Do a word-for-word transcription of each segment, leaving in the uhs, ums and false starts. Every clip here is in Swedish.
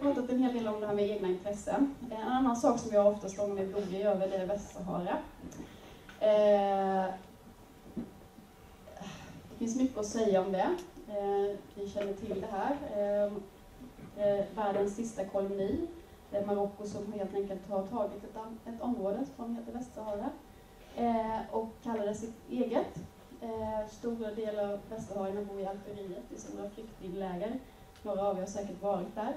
pratat en hel del om det här med egna intressen. En annan sak som jag ofta står med blodig över, det är Västsahara. Eh, det finns mycket att säga om det. Eh, vi känner till det här. Eh, eh, världens sista koloni. Det är Marocko som helt enkelt har tagit ett, ett område som heter Västsahara. Eh, och kallar det sitt eget. Eh, stora delar av västsaharierna bor i Algeriet i stora flyktingläger. Några av er har säkert varit där.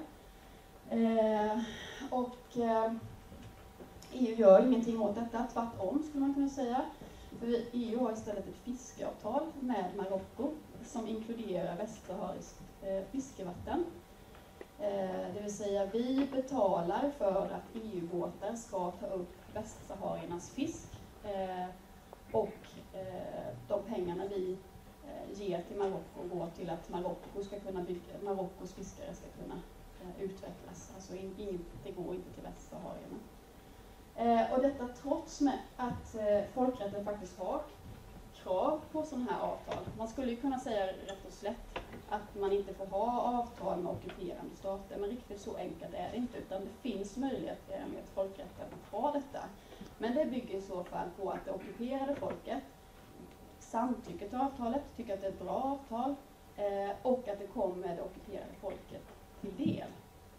Eh, och eh, E U gör ingenting åt detta, tvärtom skulle man kunna säga. För E U har istället ett fiskeavtal med Marocko som inkluderar västsahariskt eh, fiskevatten. Eh, det vill säga vi betalar för att E U-båtar ska ta upp västsahariernas fisk. Eh, och eh, de pengarna vi eh, ger till Marocko går till att Marocko ska kunna bygga, Marockos fiskare ska kunna eh, utvecklas. Alltså in, in, det går inte till västsaharierna. Eh, och detta trots med att eh, folkrätten faktiskt har krav på sådana här avtal. Man skulle ju kunna säga rätt och slätt att man inte får ha avtal med ockuperande stater, men riktigt så enkelt är det inte, utan det finns möjlighet med folkrätten att ha detta. Men det bygger i så fall på att det ockuperade folket samtycker till avtalet, tycker att det är ett bra avtal eh, och att det kommer det ockuperade folket till del.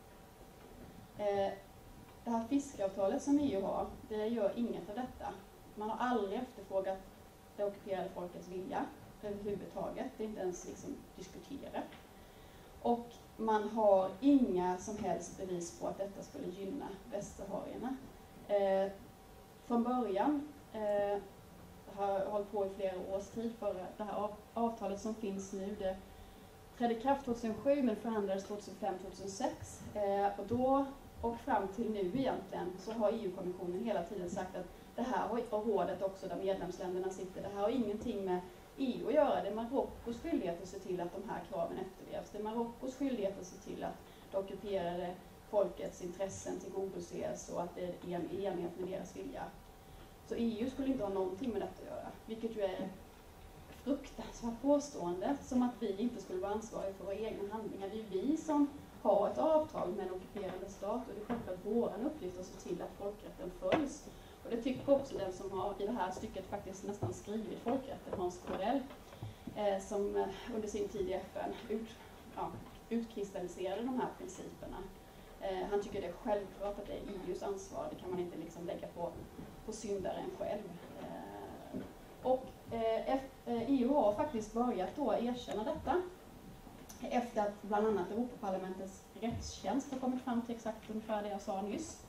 Eh, det här fiskeavtalet som E U har, det gör inget av detta. Man har aldrig efterfrågat det ockuperade folkets vilja överhuvudtaget, det är inte ens liksom diskuterat. Och man har inga som helst bevis på att detta skulle gynna västsaharierna. Eh, Från början eh, har hållit på i flera års tid för det här av, avtalet som finns nu. Det trädde i kraft tjugohundrasju men förhandlades tjugohundrafem till tjugohundrasex. Eh, och då och fram till nu egentligen så har E U-kommissionen hela tiden sagt att det här har, och rådet också där medlemsländerna sitter, det här har ingenting med E U att göra. Det är Marockos skyldighet att se till att de här kraven efterlevs. Det är Marockos skyldighet att se till att det ockuperade folkets intressen tillgodoses och att det är i enlighet med deras vilja. Så E U skulle inte ha någonting med detta att göra, vilket ju är fruktansvärt påstående, som att vi inte skulle vara ansvariga för våra egna handlingar. Det är ju vi som har ett avtal med en ockuperande stat och det är självklart vår uppgift att se till att folkrätten följs. Och det tycker också den som har i det här stycket faktiskt nästan skrivit folkrätten, Hans Corell, eh, som eh, under sin tid i F N ut, ja, utkristalliserade de här principerna. Eh, han tycker det är självklart att det är E U:s ansvar, det kan man inte liksom lägga på, på syndaren själv. Eh, och eh, F, eh, E U har faktiskt börjat då erkänna detta efter att bland annat Europaparlamentets rättstjänst har kommit fram till exakt ungefär det jag sa nyss.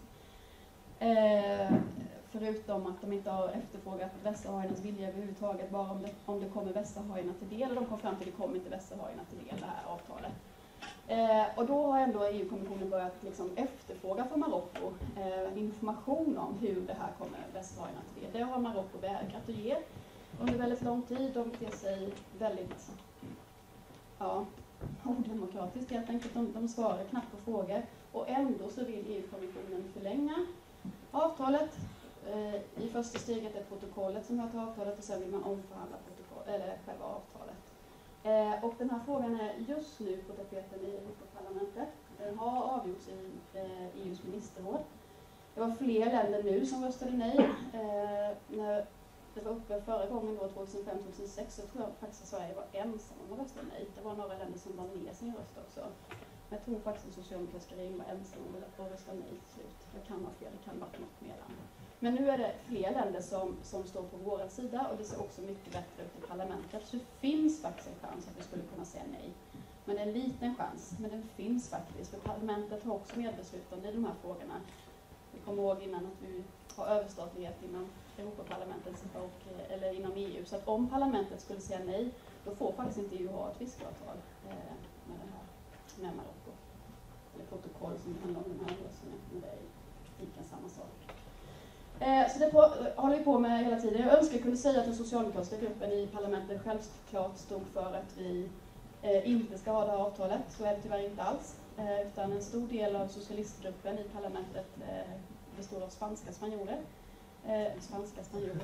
Eh, förutom att de inte har efterfrågat västsahariernas vilja överhuvudtaget, bara om det, om det kommer västsaharierna till del, och de kom fram till att det kommer inte västsaharierna till del, det här avtalet. Eh, och då har ändå E U-kommissionen börjat liksom efterfråga från Marocko eh, information om hur det här kommer västsaharierna till del. Det har Marocko vägrat att ge under väldigt lång tid. De beter sig väldigt ja, odemokratiskt helt enkelt. De, de svarar knappt på frågor och ändå så vill E U-kommissionen förlänga avtalet. Eh, I första steget är protokollet som hör till avtalet och sen vill man omförhandla protokoll, eller själva avtalet. Eh, och den här frågan är just nu på tapeten i Europaparlamentet. Den har avgjorts i eh, E U:s ministerråd. Det var fler länder nu som röstade nej. Eh, när det var uppe förra gången då, tjugohundrafem till tjugohundrasex, så tror jag faktiskt att Sverige var ensam om att rösta nej. Det var några länder som var ner sin röst också. Men jag tror faktiskt att socialdemokratiska regeringen var ensam om att rösta nej till slut. Det kan vara fel, det kan vara något mer. Men nu är det fler länder som, som står på vår sida och det ser också mycket bättre ut i parlamentet. Så det finns faktiskt en chans att vi skulle kunna säga nej. Men det är en liten chans, men den finns faktiskt. För parlamentet har också medbeslutande i de här frågorna. Vi kommer ihåg innan att vi har överstatlighet inom Europaparlamentet och, eller inom E U. Så att om parlamentet skulle säga nej, då får faktiskt inte E U ha ett fiskeavtal eh, med det här, med Marocko. Eller protokoll som handlar om den här lösningen, men det är inte samma sak. Eh, så det på, håller vi på med hela tiden. Jag önskar kunna säga att den socialdemokratiska gruppen i parlamentet självklart stod för att vi eh, inte ska ha det här avtalet. Så är det tyvärr inte alls. Eh, utan en stor del av socialistgruppen i parlamentet eh, består av spanska spanjorer. Eh, spanska spanjorer,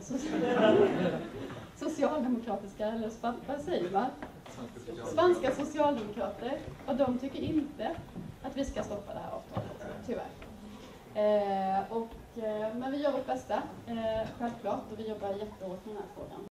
socialdemokratiska, eller vad säger man? Spanska socialdemokrater. Och de tycker inte att att vi ska stoppa det här avtalet, tyvärr. Eh, och, eh, men vi gör vårt bästa, eh, självklart, och vi jobbar jättehårt med den här frågan.